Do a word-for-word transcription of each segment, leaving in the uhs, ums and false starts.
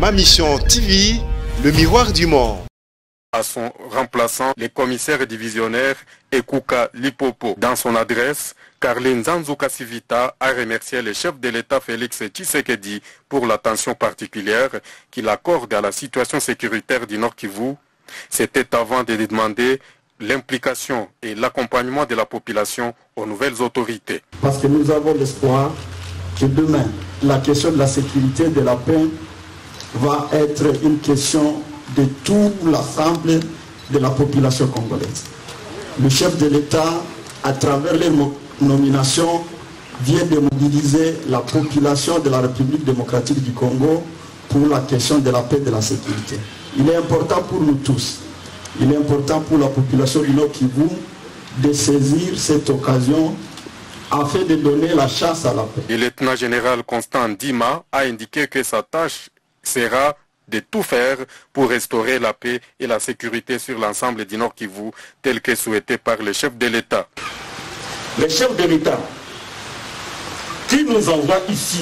Ma Mission T V, le miroir du monde. À son remplaçant, le commissaire divisionnaire Ekuka Lipopo. Dans son adresse, Carline Zanzuka Sivita a remercié le chef de l'État Félix Tshisekedi pour l'attention particulière qu'il accorde à la situation sécuritaire du Nord Kivu. C'était avant de demander l'implication et l'accompagnement de la population aux nouvelles autorités. Parce que nous avons l'espoir que demain, la question de la sécurité et de la paix va être une question de tout l'ensemble de la population congolaise. Le chef de l'État, à travers les nominations, vient de mobiliser la population de la République démocratique du Congo pour la question de la paix et de la sécurité. Il est important pour nous tous, il est important pour la population du Nord Kivu de saisir cette occasion afin de donner la chance à la paix. Le lieutenant général Constant Dima a indiqué que sa tâche sera de tout faire pour restaurer la paix et la sécurité sur l'ensemble du Nord Kivu, tel que souhaité par le chef de l'État. Le chef de l'État qui nous envoie ici,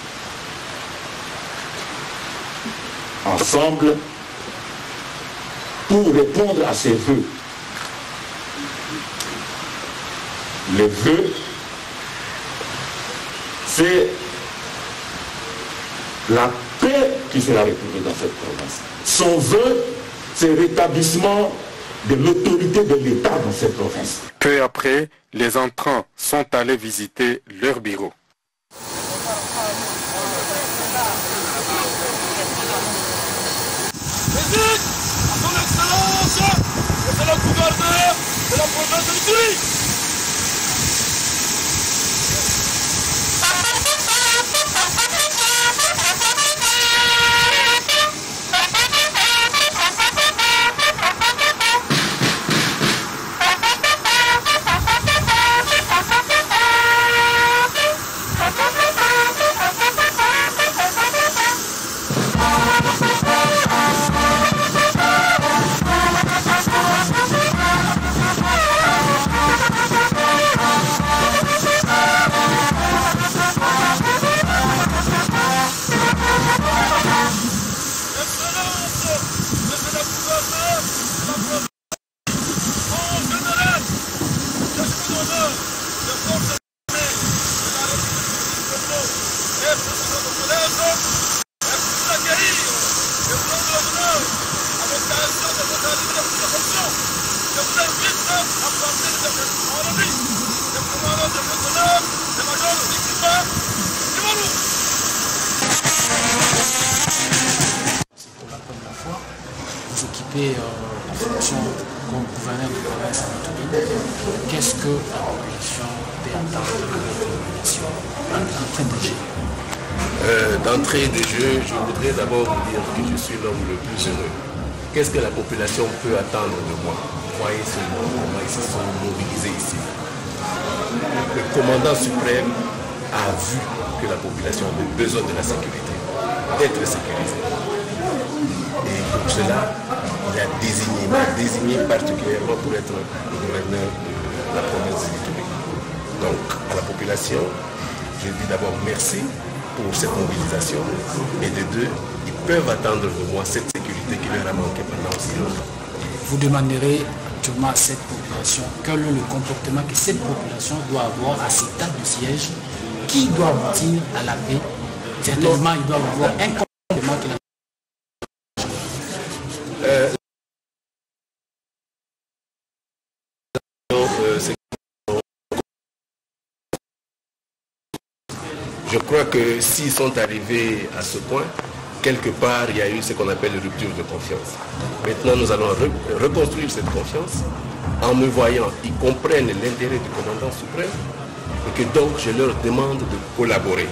ensemble, pour répondre à ses vœux. Les vœux, c'est la paix qui sera retrouvée dans cette province. Son vœu, c'est le rétablissement de l'autorité de l'État dans cette province. Peu après, les entrants sont allés visiter leur bureau. Visite à son Excellence, c'est le gouverneur de la province de l'Ituri. Euh, la fonction comme gouverneur de province de l'Ituri. Qu'est-ce que la population peut attendre de la population en train de jeu? euh, D'entrée de jeu, je voudrais d'abord vous dire que je suis l'homme le plus heureux. Qu'est-ce que la population peut attendre de moi? Voyez seulement comment ils se sont mobilisés ici. Le commandant suprême a vu que la population avait besoin de la sécurité, d'être sécurisée. Et pour cela, il a désigné, il a désigné particulièrement pour être le gouverneur de la province de l'Ituri. Donc, à la population, je dis d'abord merci pour cette mobilisation. Et de deux, ils peuvent attendre de moi cette sécurité qui leur a manqué pendant aussi longtemps. Vous demanderez actuellement à cette population quel est le comportement que cette population doit avoir à ces tables de siège qui doit aboutir à la paix. Certainement, ils doivent avoir un comportement qui la Euh, Je crois que s'ils sont arrivés à ce point, quelque part, il y a eu ce qu'on appelle une rupture de confiance. Maintenant, nous allons re reconstruire cette confiance en me voyant. Ils comprennent l'intérêt du commandant suprême et que donc je leur demande de collaborer.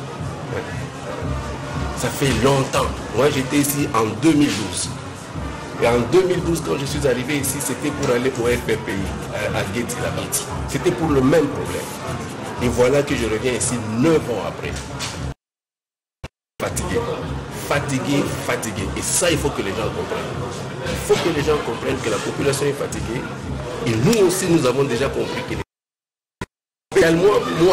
Ça fait longtemps. Moi, j'étais ici en deux mille douze. Et en deux mille douze, quand je suis arrivé ici, c'était pour aller au F P P I, à Guéti, là-bas. C'était pour le même problème. Et voilà que je reviens ici neuf ans après. Fatigué. Fatigué, fatigué. Et ça, il faut que les gens comprennent. Il faut que les gens comprennent que la population est fatiguée. Et nous aussi, nous avons déjà compris que les... moi, moi,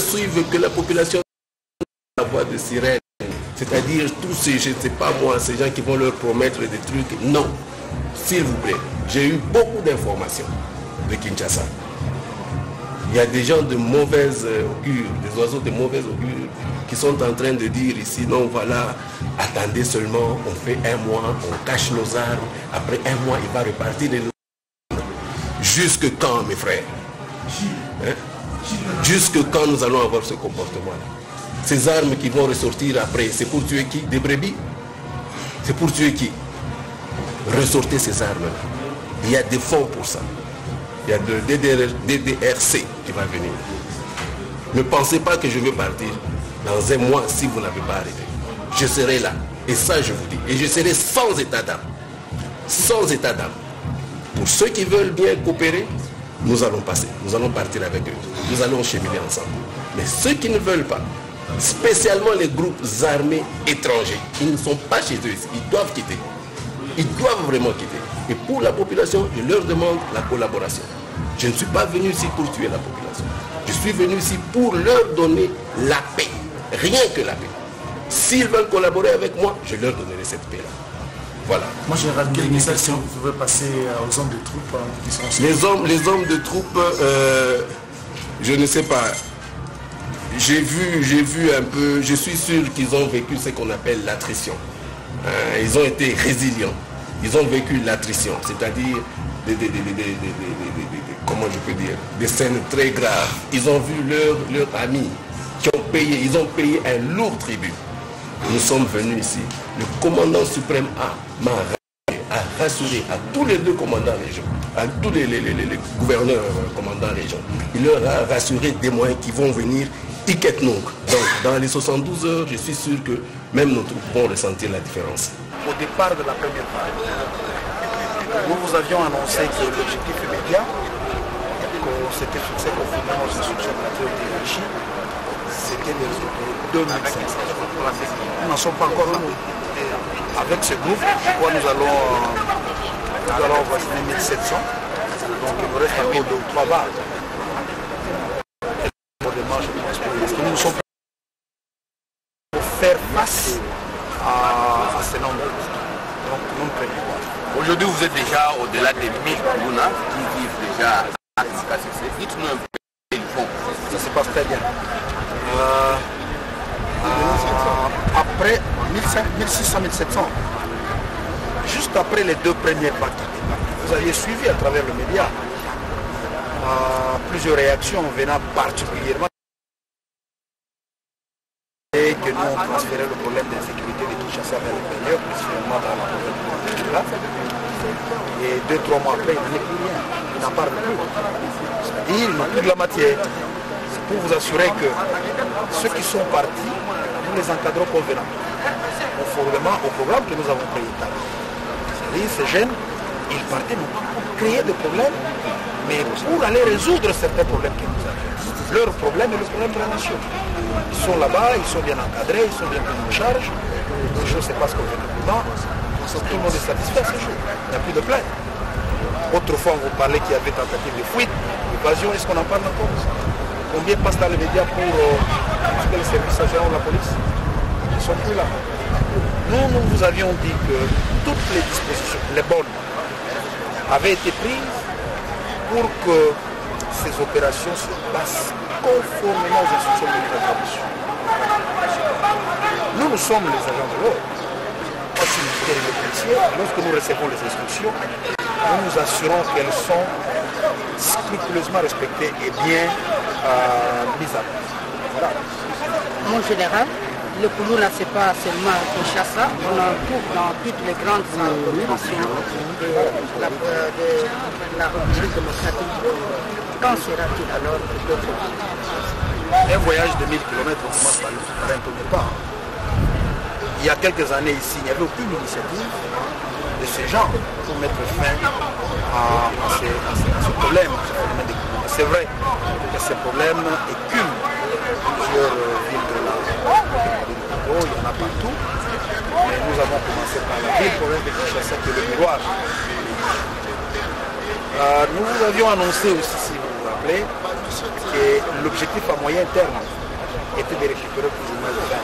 suivent que la population la voix de sirène. C'est-à-dire tous ces, je ne sais pas moi, ces gens qui vont leur promettre des trucs. Non, s'il vous plaît, j'ai eu beaucoup d'informations de Kinshasa. Il y a des gens de mauvaise augure, des oiseaux de mauvaise augure qui sont en train de dire ici, non voilà, attendez seulement, on fait un mois, on cache nos armes, après un mois il va repartir de nous. Jusque quand mes frères, hein? Jusque quand nous allons avoir ce comportement-là? Ces armes qui vont ressortir après, c'est pour tuer qui? Des brebis? C'est pour tuer qui? Ressortez ces armes-là. Il y a des fonds pour ça. Il y a le D D R C qui va venir. Ne pensez pas que je veux partir dans un mois si vous n'avez pas arrêté. Je serai là. Et ça, je vous dis. Et je serai sans état d'âme. Sans état d'âme. Pour ceux qui veulent bien coopérer, nous allons passer. Nous allons partir avec eux. Nous allons cheminer ensemble. Mais ceux qui ne veulent pas, spécialement les groupes armés étrangers, ils ne sont pas chez eux ici. Ils doivent quitter. Ils doivent vraiment quitter. Et pour la population, je leur demande la collaboration. Je ne suis pas venu ici pour tuer la population. Je suis venu ici pour leur donner la paix. Rien que la paix. S'ils veulent collaborer avec moi, je leur donnerai cette paix-là. Voilà. Moi, j'ai rajouté une question. Vous pouvez passer aux hommes de troupes hein, qui sont... Les hommes, les hommes de troupes, euh, je ne sais pas. J'ai vu, j'ai vu un peu, je suis sûr qu'ils ont vécu ce qu'on appelle l'attrition. Euh, ils ont été résilients. Ils ont vécu l'attrition, c'est-à-dire des, des, des, des, des, des, des, des, comment je peux dire, des scènes très graves. Ils ont vu leurs leur amis qui ont payé, ils ont payé un lourd tribut. Nous sommes venus ici. Le commandant suprême a m'a a rassuré à tous les deux commandants régions, à tous les, les, les, les gouverneurs euh, commandants régions. Il leur a rassuré des moyens qui vont venir Iketnung. Donc dans les soixante-douze heures, je suis sûr que même nos troupes vont ressentir la différence. Au départ de la première phase, nous vous avions annoncé que l'objectif immédiat, qu'on s'était fixé conformément aux instructions de la hiérarchie, c'était de deux mille cinq cents. Nous n'en sommes pas encore là. Avec ce groupe, je crois nous allons, nous allons voisiner mille sept cents. Donc il nous reste encore deux ou trois bases. Parce que nous sommes pour faire face à, à ce nombre. Donc nous ne craignons pas. Aujourd'hui, vous êtes déjà au-delà des mille Koulouna qui vivent déjà à K C C. Dites-nous un peu ce qu'ils font. Ça se passe très bien. Euh, euh, après mille six cents mille sept cents, juste après les deux premières batailles, vous aviez suivi à travers le média euh, plusieurs réactions venant particulièrement et que nous avons transféré le problème de sécurité de Kinshasa vers l'intérieur, principalement dans la province de là. Et deux, trois mois après, il n'en est plus rien. Il n'en parle plus. C'est-à-dire, il n'a plus de la matière. C'est pour vous assurer que ceux qui sont partis, nous les encadrons convenablement, conformément au programme que nous avons créé. C'est-à-dire, ces jeunes, ils partaient non pas pour créer des problèmes, mais pour aller résoudre certains problèmes que nous avons. Leur problème est le problème de la nation. Ils sont là-bas, ils sont bien encadrés, ils sont bien pris en charge. Les choses se passent convenablement. Tout le monde est satisfait à ce jour. Il n'y a plus de plainte. Autrefois, on vous parlait qu'il y avait tentative de fuite, d'évasion. Est-ce qu'on en parle encore? Combien passent dans les médias pour euh, que les services agents de la police? Ils ne sont plus là. Nous, nous vous avions dit que toutes les dispositions, les bonnes, avaient été prises pour que ces opérations se passent conformément aux instructions de la commission. Nous, nous sommes les agents de l'ordre. Lorsque nous recevons les instructions, nous nous assurons qu'elles sont scrupuleusement respectées et bien euh, mises à place. Voilà. Mon général, le Koulouna, ce n'est pas seulement Kinshasa, on en trouve dans toutes les grandes agglomérations de la, de la République démocratique. Quand sera-t-il alors d'autres? Un voyage de mille kilomètres, on commence par le souterrain au départ. Il y a quelques années ici, il n'y avait aucune initiative de ces gens pour mettre fin à, à, ces, à, ces, à ce problème. C'est vrai que ces problèmes écument plusieurs villes de la il y en a partout. Mais nous avons commencé par la ville province de Kinshasa qui est le miroir. Euh, nous vous avions annoncé aussi, si vous vous rappelez, que l'objectif à moyen terme était de récupérer plus ou moins le vingt.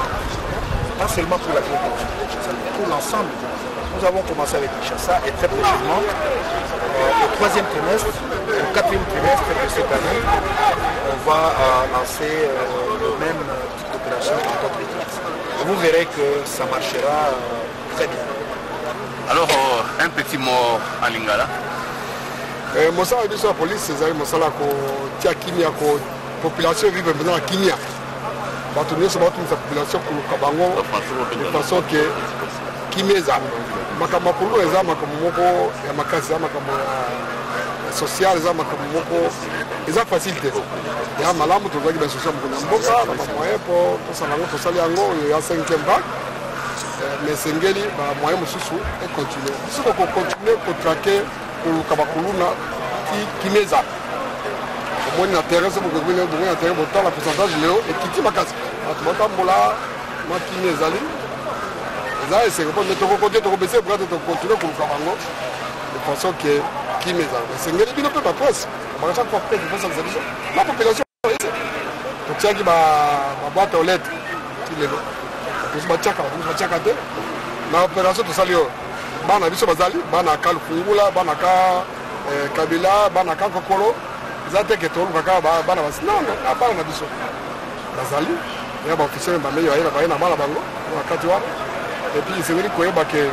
Pas seulement pour la clinique de Kinshasa, mais pour l'ensemble. Nous avons commencé avec Kinshasa et très prochainement, euh, au troisième trimestre, au quatrième trimestre de cette année, on va euh, lancer euh, le même type d'opération dans d'autres églises. Vous verrez que ça marchera euh, très bien. Alors, euh, un petit mot en lingala. Mosala biso la police c'est mosala ko tia kimia ko population vive maintenant à kimia. Bato nyonso bato sa population ko kabango de façon que kimeza makama kulu eza makama moko ya makasi ya makama social eza makama moko eza facilité. Ya malamu to zaki ba social moko na mboka na moyen pour to sala ngo to sala yango ya cinquième vague. Mais sengeli ba moyen mususu et continuer. Si on continue pour traquer Kabakuluna qui met ça. Au moins, l'intérêt, c'est beaucoup de l'intérêt, autant la pourcentage léo et qui tient ma casse. Tu m'entends, moi, moi qui m'est allé. Et là, c'est que tu vas continuer, tu vas baisser, pour continuer comme Kabango. De façon que qui m'est allé. C'est une idée de la presse. On va chaque fois faire des choses. La population, donc ça qui va boîte aux lettres. Qui les veut. Tout ce que tu as fait, l'opération, tout ça, bana biso bazali bana ka lufungula bana ka kabila bana ka kokolo zate ke tolu kaka bana basi non non bana biso bazali ya ba officier ba meyo ayela ba na bana bango wakati wa et puis c'est vrai koyeba ke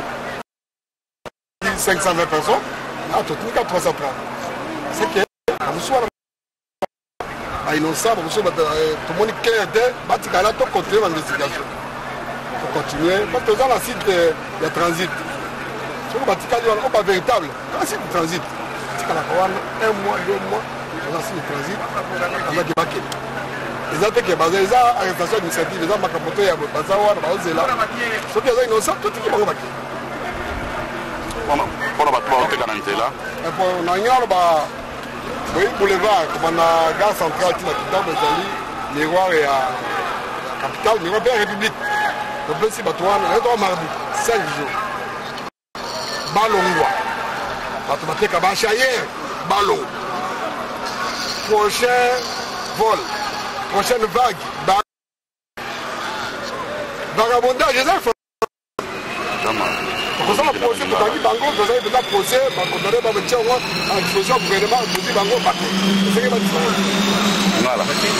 cinq cent vingt personnes à tout trois cent trente c'est que amuswa ba innocent ba muso ba tout le monde clair de batikala to continuer l'investigation faut continuer parce que dans la site de transit on va pas véritable. C'est le transit. C'est un mois, deux mois, on a signé le transit, on a débarqué. Les autres qui sont basés, les arrestations administratives, les armes à capoter, les bazaars, les bazaars, ceux qui sont innocents, tout qui sont baqués. Voilà. Pour la bataille, là. On a un boulevard, comme on a la gare centrale, qui est dans le miroir et la capitale, miroir de la République. Le principe, on a mardi, cinq jours. Balongwa. Mathématique à Bachayer. Ballon. Prochain vol. Prochaine vague. Vagabondage, c'est ça. Pour ça, la procès, pour Tanguy Bango, vous avez déjà procès, pour donner ma métier, moi, à disposition du gouvernement, pour dire Bango, c'est ce qui m'a dit. Voilà.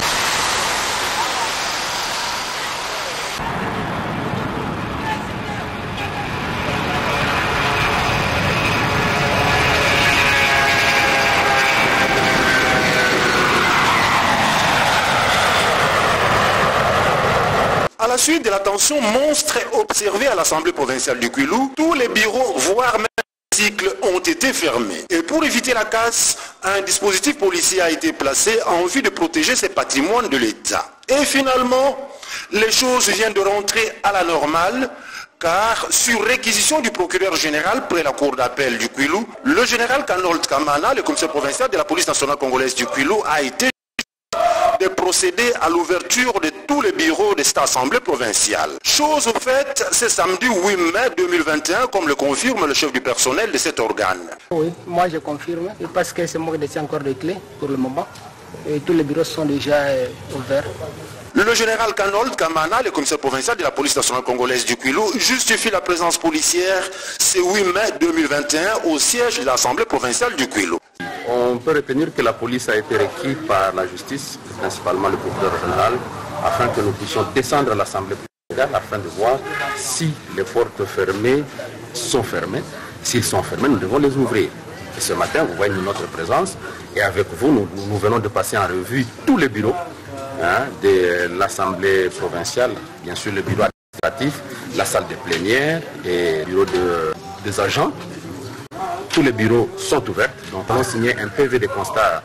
À la suite de la tension monstre observée à l'Assemblée provinciale du Kwilu, tous les bureaux, voire même les cycles, ont été fermés. Et pour éviter la casse, un dispositif policier a été placé en vue de protéger ces patrimoines de l'État. Et finalement, les choses viennent de rentrer à la normale, car sur réquisition du procureur général près la cour d'appel du Kwilu, le général Kanold Kamana, le commissaire provincial de la police nationale congolaise du Kwilu, a été de procéder à l'ouverture de tous les bureaux de cette assemblée provinciale. Chose faite ce samedi huit mai deux mille vingt et un, comme le confirme le chef du personnel de cet organe. Oui, moi je confirme, parce que c'est moi qui détiens encore des clés pour le moment. Et tous les bureaux sont déjà euh, ouverts. Le général Kanold Kamana, le commissaire provincial de la police nationale congolaise du Kwilu, justifie la présence policière ce huit mai deux mille vingt et un au siège de l'assemblée provinciale du Kwilu. On peut retenir que la police a été requise par la justice, principalement le procureur général, afin que nous puissions descendre à l'assemblée provinciale afin de voir si les portes fermées sont fermées. S'ils sont fermés, nous devons les ouvrir. Et ce matin, vous voyez notre présence et avec vous, nous, nous venons de passer en revue tous les bureaux hein, de l'Assemblée provinciale, bien sûr le bureau administratif, la salle de plénière et le bureau de, des agents. Tous les bureaux sont ouverts, donc on a signé un P V de constat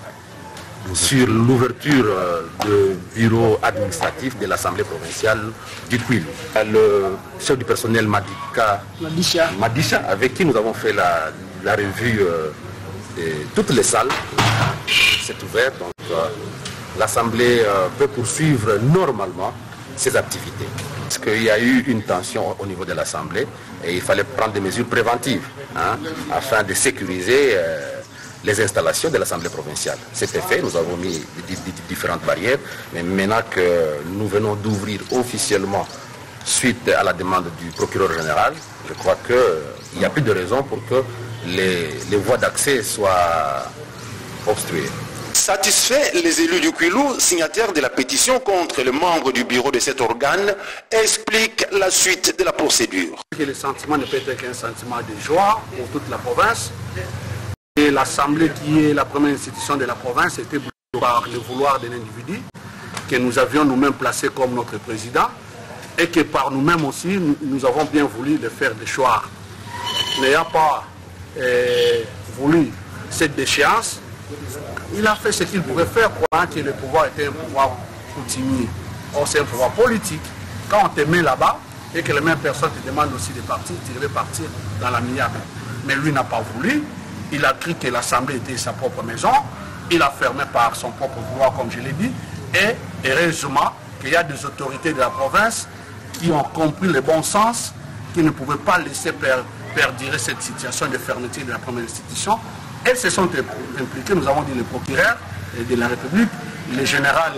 sur l'ouverture de bureau administratif de l'Assemblée provinciale du Kwilu. Le chef du personnel Madika, Madisha. Madisha, avec qui nous avons fait la, la revue euh, de toutes les salles, c'est ouvert, donc euh, l'Assemblée euh, peut poursuivre normalement ses activités. Parce qu'il y a eu une tension au niveau de l'Assemblée et il fallait prendre des mesures préventives hein, afin de sécuriser euh, les installations de l'Assemblée provinciale. C'était fait, nous avons mis différentes barrières, mais maintenant que nous venons d'ouvrir officiellement suite à la demande du procureur général, je crois qu'il n'y a plus de raison pour que les, les voies d'accès soient obstruées. Satisfait, les élus du Kwilu, signataires de la pétition contre le membre du bureau de cet organe, expliquent la suite de la procédure. Le sentiment ne peut être qu'un sentiment de joie pour toute la province. Et l'Assemblée, qui est la première institution de la province, était bloquée par le vouloir d'un individu que nous avions nous-mêmes placé comme notre président et que par nous-mêmes aussi, nous, nous avons bien voulu le faire déchoir. N'ayant pas euh, voulu cette déchéance, il a fait ce qu'il pouvait faire pour que le pouvoir était un pouvoir coutumier. Or, c'est un pouvoir politique. Quand on te met là-bas et que les mêmes personnes te demandent aussi de partir, tu devais partir dans la miable. Mais lui n'a pas voulu. Il a cru que l'Assemblée était sa propre maison. Il a fermé par son propre pouvoir, comme je l'ai dit. Et heureusement qu'il y a des autorités de la province qui ont compris le bon sens, qui ne pouvaient pas laisser per perdurer cette situation de fermeture de la première institution. Elles se sont impliquées, nous avons dit le procureur de la République, le général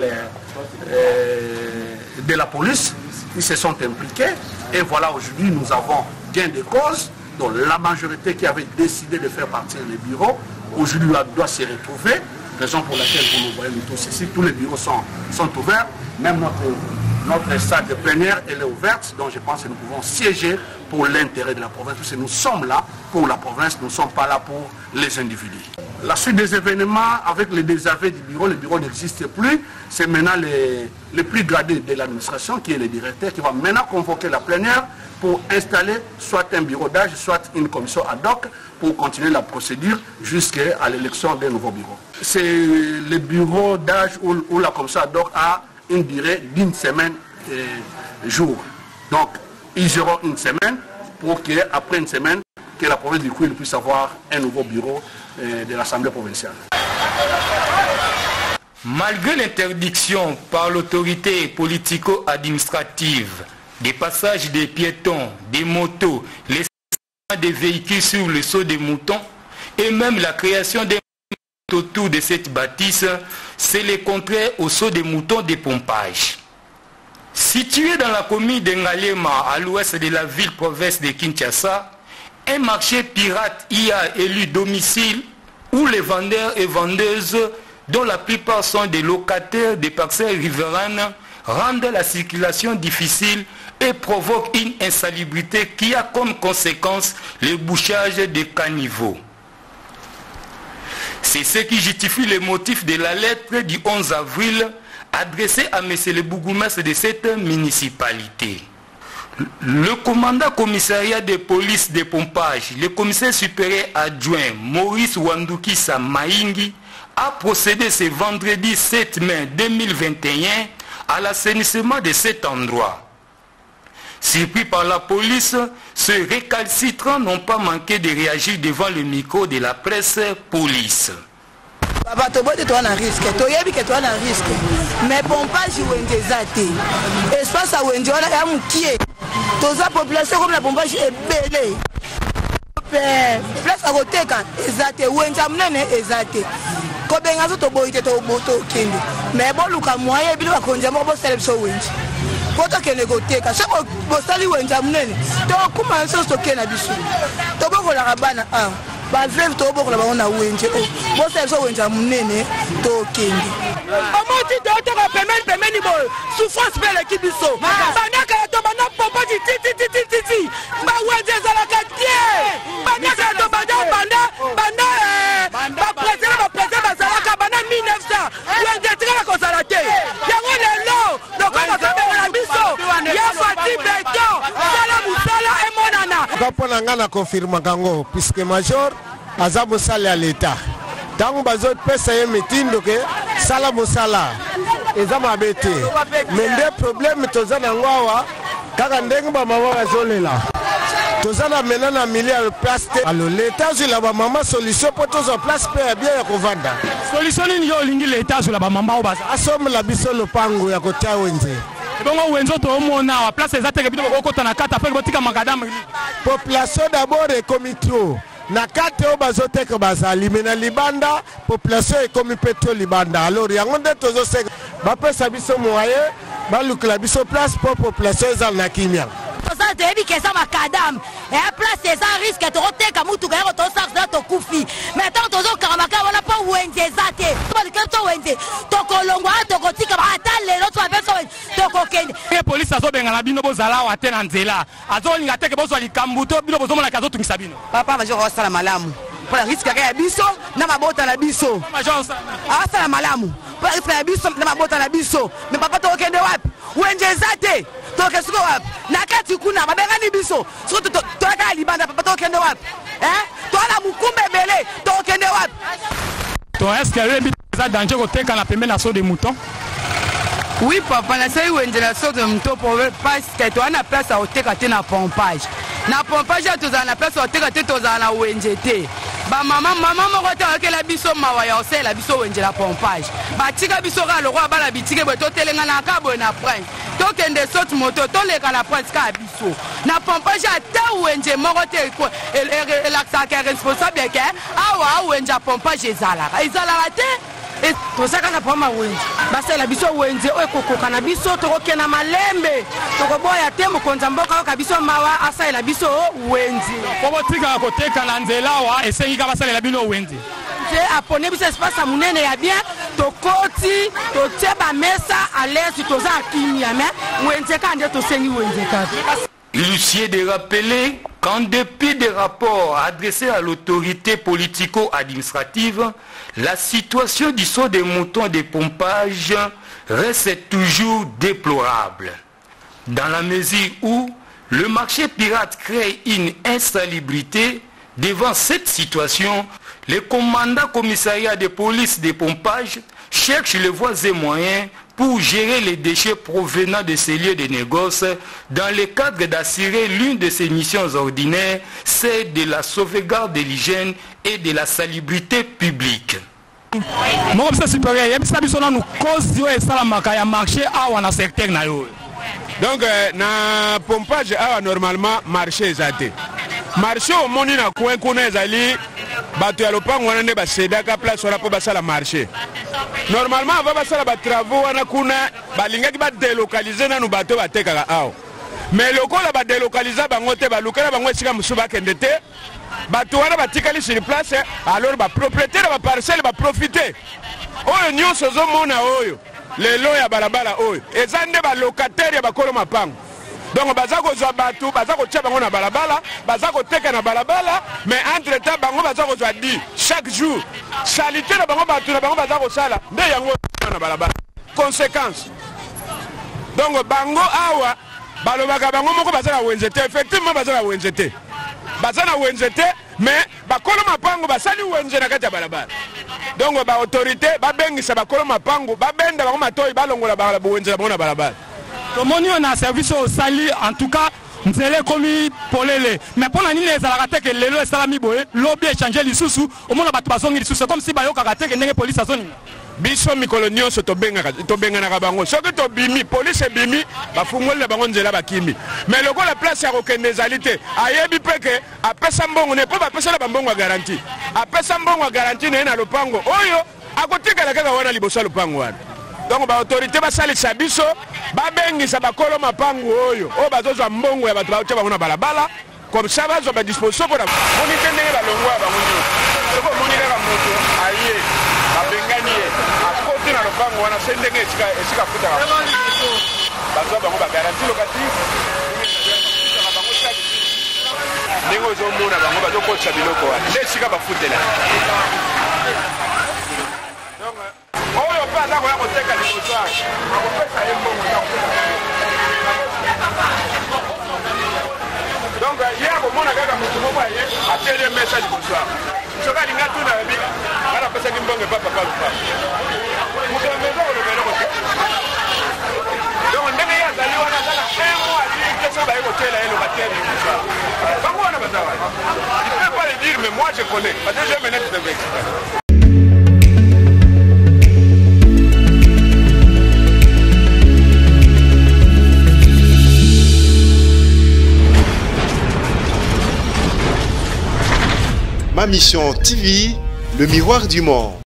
de la police, ils se sont impliqués. Et voilà, aujourd'hui, nous avons gain de cause. Donc la majorité qui avait décidé de faire partir les bureaux, aujourd'hui doit se retrouver. Raison pour laquelle vous nous voyez tous ici, tous les bureaux sont, sont ouverts. Même notre, notre salle de plénière, elle est ouverte. Donc je pense que nous pouvons siéger pour l'intérêt de la province. Parce que nous sommes là pour la province, nous ne sommes pas là pour les individus. La suite des événements, avec le désaveu du bureau, le bureau n'existe plus. C'est maintenant les, les plus gradés de l'administration, qui est le directeur, qui va maintenant convoquer la plénière pour installer soit un bureau d'âge, soit une commission ad hoc pour continuer la procédure jusqu'à l'élection d'un nouveau bureau. C'est le bureau d'âge ou, ou la commission ad hoc a une durée d'une semaine et jour. Donc, ils auront une semaine pour qu'après une semaine, que la province du Kwilu puisse avoir un nouveau bureau euh, de l'Assemblée provinciale. Malgré l'interdiction par l'autorité politico-administrative des passages des piétons, des motos, les des véhicules sur le saut des moutons et même la création des autour de cette bâtisse, c'est le contraire au saut des moutons des pompages. Situé dans la commune de Ngalema, à l'ouest de la ville-province de Kinshasa, un marché pirate y a élu domicile où les vendeurs et vendeuses, dont la plupart sont des locataires des parcelles riveraines, rendent la circulation difficile et provoquent une insalubrité qui a comme conséquence le bouchage des caniveaux. C'est ce qui justifie le motif de la lettre du onze avril adressée à M. le bourgmestre de cette municipalité. Le commandant commissariat de police de pompage, le commissaire supérieur adjoint Maurice Wanduki Samaingi, a procédé ce vendredi sept mai deux mille vingt et un à l'assainissement de cet endroit. Surpris par la police, ceux récalcitrants n'ont pas manqué de réagir devant le micro de la presse police. bato bote to na risque to yebi ke to na risque mais pompage wende zate espace a wende wana ya mukie to za population comme la pompage est belé place à koteka ezate wenda mnene ezate ko benga zo to boite to boto kende mais bo luka moye bilo bakonja mo bo selection wende poto kende koteka so bo sali wenda mnene to kuma so to kena biso to bo la bana ah ba veve to bokola ba ona wenje o bo se so wenja munene to kende omoti do to ka pemeni pemeni bo souffrance bele ki biso bana ka to bana popo ti ti ti ti ti ti ba wenje za la katie bana ka to bana bana bana ba president ba president ba za la ka bana mille neuf cents wenje tika ko za la te yango le lo do ko ka be na biso ya fati beto sala musala e monana ka pona ngana confirma kango puisque major aza mosala ya leta ntango bazopesa ye mitindo ke sala mosala eza mabe te me nde probleme toza nango awa kaka ndenge bamama bazolela toza na mena na mili ya place te alo leta azwila bamama solution mpo tozwa place mpe ya bien ya kovanda solution nini yo olingi leta azwila bamama oyo baza asomela biso lopango ya kotia wenze bongo wenzo toomona awa place eza teke bino bokokota na kata mpe botika makadamu population d'abord ekomi trop na kati oyo bazoteka bazali me na libanda population ekomi mpe to libanda. Alors yango nde tozoseka bapesa biso moyen balukela biso place mpo population ezala na kimia. toza toyebi ke eza makadame eya place eza risque tokoteka mutuka yango tosarsa tokufi mais ntango tozokaramaka wana mpo wenze eza te balike to wenze tokolongwa tokotika ata lelo tobapesa wenze tokokende polisi azobengana bino bozala awa te na nzela azolinga teke bozwa likambo to bino bozomonaka azotungisa bino papa major osala malamu mpona risque ya biso na mabota na biso asala malamu mpona risque ya biso na mabota na biso me papa tokokende wapi wenze eza te toke siko wapi na kati kuna babengani biso siko toyaka libanda papa tokende wapi eh toala mukumba ebele tokende wapi to est-ce que le but eza danger koteka na pembe na so de mouton? Oui papa na sai wenze na so de mouton parce que to ana place à oteka te na pompage na pompage tozala na place à oteka te tozala na wenze te ba mama mama moko te akela biso mawa ya osela biso wenze la pompage batika biso ka lokwa bala bitike bo totelenga na kabo na prince tokende saute moto toleka na prince ka biso na pompage ata wenze moko te ko relaxa ka responsable ke awa wenze pompage ezala ezala te tozaka na poma wenze basala biso wenze oyo kokoka na biso tokokena malembe tokoboya te mokonza mboka oyo biso mawa asalela biso wenze po botika koteka na nzela wa esengi ka basalela bino wenze je apone biso espace ya munene ya bien tokoti totie bamesa à l'aise toza kimia mais wenze ka nde tosengi wenze kaka. Inutile de rappeler qu'en dépit des rapports adressés à l'autorité politico-administrative, la situation du saut des moutons de pompage reste toujours déplorable. Dans la mesure où le marché pirate crée une insalubrité, devant cette situation, le commandant commissariat de police de pompage cherche les voies et moyens pour gérer les déchets provenant de ces lieux de négoce dans le cadre d'assurer l'une de ses missions ordinaires, celle de la sauvegarde de l'hygiène et de la salubrité publique. Mon officier supérieur, il y a une cause de la marché à secteur. Donc, na pompage a normalement marché exacté. Marché au monde na coin kuna ezali bato ya lopango wana nde basedaka place wana po basala marché. Normalement avant basala ba travaux wana kuna balingaki ba délocaliser nanu bato batekaka awo. Mais lokola ba délocaliser bango te balukala bango esika musu bakende te bato wana batikali sur place alors ba propriétaire ba parcelle ba profiter. Oyo nyonso zomona oyo lelo ya balabala oyo eza nde ba locataire ya bakolo mapango. Donc baza kozwa bato baza kotia bango na balabala baza koteka na balabala mais entre temps bango baza kozwa di chaque jour salité na bango bato na bango baza kosala nde yango na balabala conséquence. Donc bango awa balobaka bango moko baza na wenze te effectivement baza na wenze te baza na wenze te mais bakolo mapango basali wenze na kati ya balabala. Donc ba autorité babengisa bakolo mapango babenda bango matoi balongola ba wenze na bango na balabala. Comme on a un service au sali, en tout cas, nous allons commis pour les. Mais pour la ligne, les alaratés que les lois salami boé, l'objet échanger les sous-sous, au moins la bataille les sous-sous, comme si bayo karaté que n'est police à zone. Biso mikolonio so to benga to benga na bango. So que to bimi police bimi ba fungol la bango nzela ba kimi. Mais le ko la place ya kokende zalité. Ayebi peke apesa mbongo ne po ba pesa la mbongo garantie. Apesa mbongo garantie na na lopango. Oyo akotika la kaka wana libosa lopango wana. Donc ba autorité basalisa biso babengisa bakolo mapango oyo o bazozwa mbongo ya bato baotia bango na balabala comme ça bazwa ba disposition pour moni tendenge balongwa bango nyo soko moni kaka moto aye babengani ye akoti na lopango wana sendenge esika esika futa bazwa bango ba garantie locative ndenge ozomona bango bazokotisa biloko wana nde esika bafutela. Oyo pa za koya koteka liboso akopesa ye mbongo ya donc ye akomona kaka motu moko aye ateli mesa liboso soki alinga tuna yebi ana apesaki mbongo epa papa lupa moto ya mezo koloba eloko te donc ndenge ye azali wana azala un mois adii te so baye kotela ye loba te liboso bango wana baza wana il peut pas le dire mais moi je connais parce que j'ai mené des investigations. Ma Mission T V, le miroir du monde.